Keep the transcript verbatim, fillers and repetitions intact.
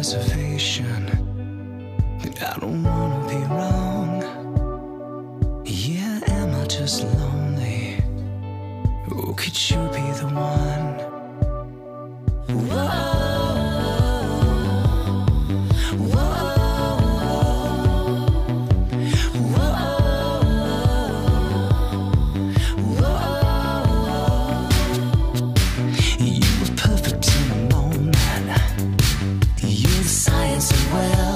reservation that I don't wanna be wrong. Yeah, am I just lonely? Or could you be the one? Whoa, whoa, whoa, whoa. You were perfect in the moment. You're the science of well.